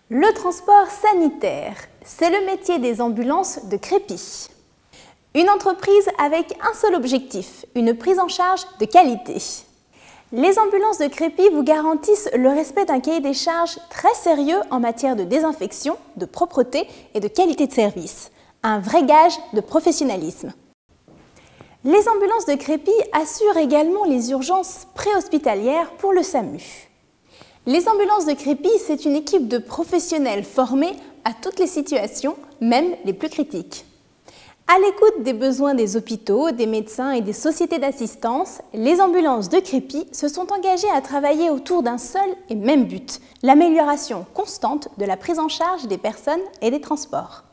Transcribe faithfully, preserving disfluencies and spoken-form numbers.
Le transport sanitaire, c'est le métier des ambulances de Crépy. Une entreprise avec un seul objectif, une prise en charge de qualité. Les ambulances de Crépy vous garantissent le respect d'un cahier des charges très sérieux en matière de désinfection, de propreté et de qualité de service. Un vrai gage de professionnalisme. Les ambulances de Crépy assurent également les urgences préhospitalières pour le SAMU. Les ambulances de Crépy, c'est une équipe de professionnels formés à toutes les situations, même les plus critiques. À l'écoute des besoins des hôpitaux, des médecins et des sociétés d'assistance, les ambulances de Crépy se sont engagées à travailler autour d'un seul et même but, l'amélioration constante de la prise en charge des personnes et des transports.